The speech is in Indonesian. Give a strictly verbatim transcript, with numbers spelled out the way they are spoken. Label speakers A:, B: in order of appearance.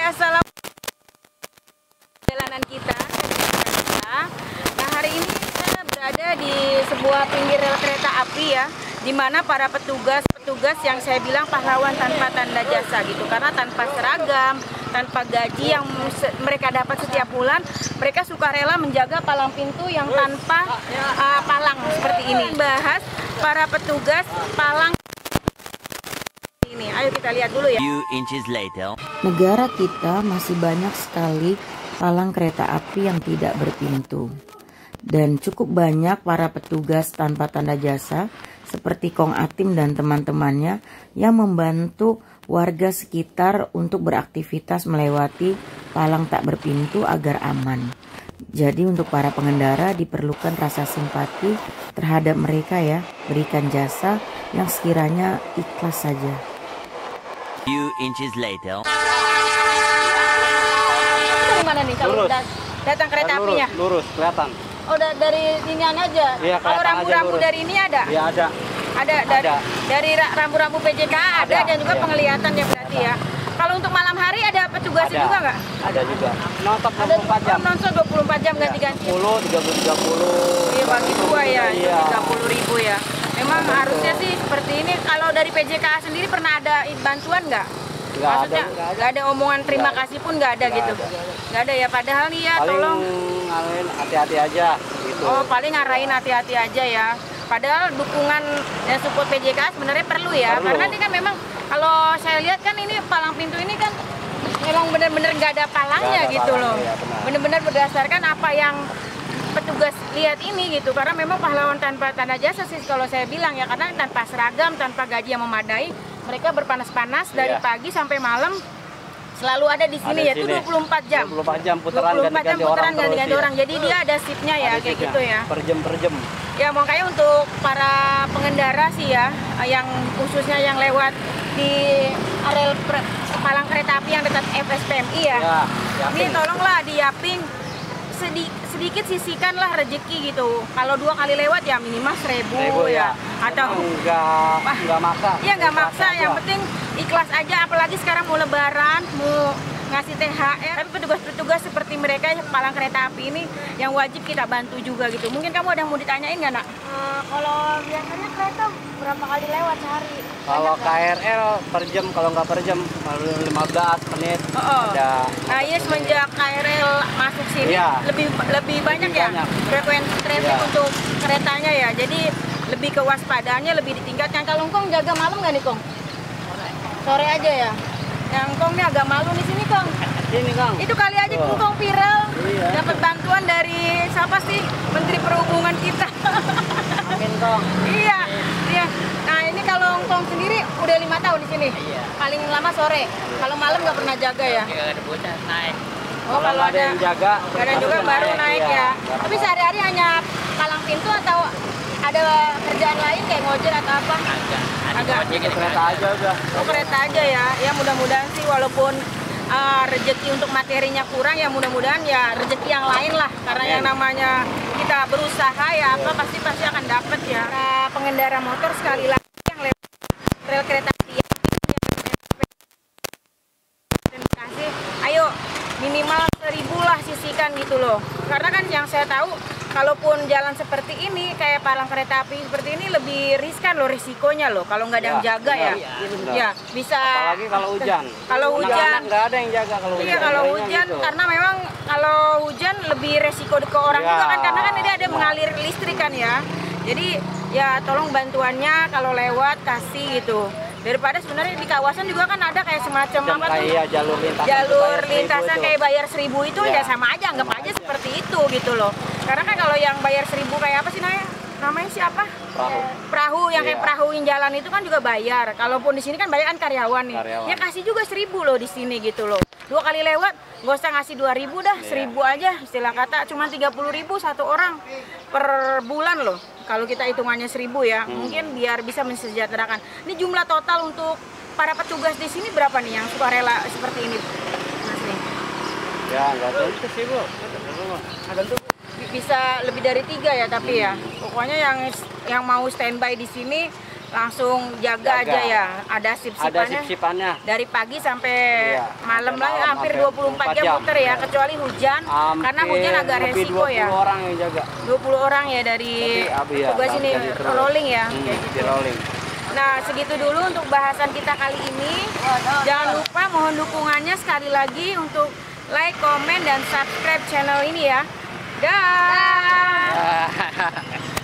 A: assalamualaikum perjalanan kita. Nah, hari ini saya berada di sebuah pinggir rel kereta api ya, di mana para petugas-petugas yang saya bilang pahlawan tanpa tanda jasa gitu, karena tanpa seragam, tanpa gaji yang mereka dapat setiap bulan, mereka sukarela menjaga palang pintu yang tanpa uh, palang seperti ini. Bahas para petugas palang ini, ayo kita lihat dulu ya.
B: Negara kita masih banyak sekali palang kereta api yang tidak berpintu. Dan cukup banyak para petugas tanpa tanda jasa seperti Kong Atim dan teman-temannya yang membantu warga sekitar untuk beraktivitas melewati palang tak berpintu agar aman. Jadi untuk para pengendara diperlukan rasa simpati terhadap mereka ya, berikan jasa yang sekiranya ikhlas saja.
C: Few inches later.
A: Dari mana nih kalau
D: Lurus.
A: dat- datang kereta
D: lurus,
A: apinya?
D: Lurus, kelihatan.
A: Oh, da- dari sinian aja.
D: Iya,
A: Kalau
D: kelihatan aja
A: rambu-rambu
D: lurus.
A: dari ini ada?
D: Iya ada.
A: Ada dari,
D: Ada.
A: dari ra- rambu-rambu P J K ada,
D: Ada,
A: dan juga
D: iya.
A: penglihatan ya berarti ya. Kalau untuk malam hari ada petugasnya
D: Ada.
A: juga nggak?
D: Ada juga. Nonton
A: Ada
D: dua puluh empat jam.
A: nonton dua puluh empat jam
D: Iya,
A: ganti-ganti.
D: sepuluh, tiga puluh, tiga puluh.
A: Iya, bagi dua ya,
D: Iya.
A: tiga puluh ribu ya. Memang
D: Betul.
A: harusnya sih seperti ini. Kalau dari P J K sendiri pernah ada bantuan nggak?
D: Nggak
A: Maksudnya
D: ada.
A: nggak ada omongan terima
D: Nggak
A: kasih pun nggak ada
D: Nggak
A: gitu.
D: ada.
A: Nggak ada ya. Padahal nih ya,
D: Paling
A: tolong.
D: ngalahin hati-hati aja gitu.
A: Oh, paling ngarahin hati-hati aja ya. Padahal dukungan dan support P J K sebenarnya perlu ya.
D: Perlu.
A: Karena ini kan memang kalau saya lihat kan ini palang pintu ini kan memang benar-benar nggak ada palangnya
D: Nggak ada
A: gitu
D: palang,
A: loh.
D: iya, benar.
A: Benar-benar berdasarkan apa yang petugas lihat ini gitu. Karena memang pahlawan tanpa tanda jasa sih kalau saya bilang ya. Karena tanpa seragam, tanpa gaji yang memadai, mereka berpanas-panas dari
D: Iya.
A: pagi sampai malam. Selalu ada di sini
D: Ada
A: yaitu
D: sini.
A: dua puluh empat jam.
D: dua puluh empat jam putaran
A: dua puluh empat jam
D: ganti-ganti orang
A: putaran
D: terus,
A: ganti-ganti
D: iya.
A: orang. Jadi dia ada shiftnya ya,
D: Ada
A: kayak
D: shiftnya.
A: gitu ya.
D: Per jam per jam.
A: Ya makanya untuk para pengendara sih ya, yang khususnya yang lewat di areal per- palang kereta api yang dekat F S P M I ya.
D: Ya,
A: Ini
D: yakin.
A: tolonglah di Yaping sedi- sedikit sisihkanlah rezeki gitu. Kalau dua kali lewat ya minimal seribu,
D: Seribu,
A: ya.
D: ya.
A: Atau
D: Enggak,
A: Wah.
D: enggak maksa.
A: Iya nggak
D: Ikhlas
A: maksa,
D: aja.
A: yang penting ikhlas aja. Apalagi sekarang mau lebaran, mau ngasih T H R. Tapi petugas-petugas seperti mereka palang kereta api ini yang wajib kita bantu juga gitu. Mungkin kamu ada yang mau ditanyain nggak, Nak?
E: Eh, kalau biasanya kereta berapa kali lewat sehari?
D: Kalau
A: Banyak
D: K R L per jam, kalau nggak per jam, kalau lima belas menit
A: Oh, oh.
D: ada.
A: Nah ini semenjak K R L masuk sini
D: Iya.
A: lebih lebih banyak ya
D: banyak.
A: frekuensi traffic
D: Iya.
A: untuk keretanya ya. Jadi lebih kewaspadaannya lebih ditingkatkan. Kalau Kong jaga malam nggak nih Kong? Sore aja ya. Yang Kong nih agak malu di sini Kong.
D: Ini Kang.
A: Itu kali aja
D: Oh.
A: Kong viral,
D: Iya.
A: dapat bantuan dari siapa sih? Menteri Perhubungan kita.
D: Amin Kang.
A: Iya, iya. Nah ini kalau Kong sendiri udah lima tahun di sini.
D: Iya.
A: Paling lama sore. Kalau malam nggak pernah jaga ya.
C: Ada bocah naik.
A: Oh, kalau
D: nggak ada yang jaga,
A: nggak ada juga
D: baru
A: baru
D: naik,
A: naik
D: iya.
A: ya.
D: Baru
A: Tapi
D: naik.
A: sehari-hari hanya palang pintu atau ada kerjaan lain kayak ngojek atau apa?
C: Agak.
A: Agak.
C: Ada
D: Kereta aja udah.
A: Oh, kereta aja ya. Ya mudah-mudahan sih walaupun uh, rezeki untuk materinya kurang ya mudah-mudahan ya rezeki yang lain lah. Karena
D: Amin.
A: yang namanya kita berusaha ya apa pasti pasti akan dapat ya. Para pengendara motor sekali lagi yang lewat rel kereta api ya, terima kasih. Ayo minimal seribu lah sisihkan gitu loh. Karena kan yang saya tahu kalaupun jalan seperti ini kayak palang kereta api seperti ini lebih riskan loh risikonya loh kalau nggak ada yang
D: Ya,
A: jaga ya.
D: benar. Iya, benar.
A: Ya bisa.
D: Apalagi kalau hujan.
A: Kalau hujan.
D: Anak-anak nggak ada yang jaga kalau hujan.
A: Iya kalau
D: Kayaknya
A: hujan
D: gitu.
A: karena memang kalau hujan lebih resiko ke orang
D: Ya,
A: juga kan karena kan ini ada
D: benar.
A: mengalir listrik kan ya. Jadi ya tolong bantuannya kalau lewat kasih gitu. Daripada sebenarnya di kawasan juga kan ada kayak semacam
D: Jam
A: apa tuh?
D: kayak jalur lintasan.
A: Jalur
D: bayar seribu
A: lintasan
D: itu.
A: kayak bayar seribu itu ya,
D: Ya,
A: sama aja anggap
D: sama
A: aja
D: aja.
A: seperti itu gitu loh. Karena kan kalau yang bayar seribu kayak apa sih Naya? Namanya siapa?
D: Perahu.
A: Perahu yang kayak
D: Iya.
A: perahu yang jalan itu kan juga bayar. Kalaupun di sini kan bayar kan karyawan nih.
D: Karyawan.
A: Ya kasih juga seribu loh di sini gitu loh. Dua kali lewat nggak usah ngasih dua ribu dah,
D: Iya.
A: seribu aja istilah kata. Cuma tiga puluh ribu satu orang per bulan loh. Kalau kita hitungannya seribu ya,
D: Hmm.
A: mungkin biar bisa mensejahterakan. Ini jumlah total untuk para petugas di sini berapa nih yang suka rela seperti ini, Mas nih?
D: Ya nggak tentu sih Bu. Ada tuh.
A: Bisa lebih dari tiga ya tapi ya. Pokoknya yang yang mau standby di sini langsung jaga,
D: Jaga.
A: aja ya. Ada
D: Ada
A: sip-sipannya.
D: sip-sipannya.
A: Dari pagi sampai
D: Iya,
A: malam
D: sampai
A: lah,
D: malam,
A: hampir
D: hampir
A: dua puluh empat jam muter ya, kecuali hujan. Karena hujan agak
D: Hampir
A: resiko
D: lebih
A: ya.
D: dua puluh orang yang jaga.
A: dua puluh orang ya dari
D: Tapi, iya,
A: tugas ini
D: dari terus.
A: rolling ya.
D: Hmm,
A: kayak
D: di
A: gitu.
D: rolling.
A: Nah, segitu dulu untuk bahasan kita kali ini. Jangan lupa mohon dukungannya sekali lagi untuk like, komen, dan subscribe channel ini ya. Dah.
D: Ah.